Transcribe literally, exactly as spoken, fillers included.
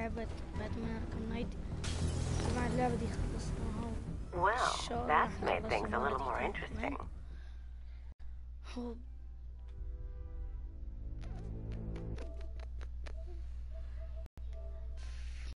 لعبة باتمان أركام نايت. طبعا اللعبة دي خلصناها. Well, that's made things a little more interesting. هو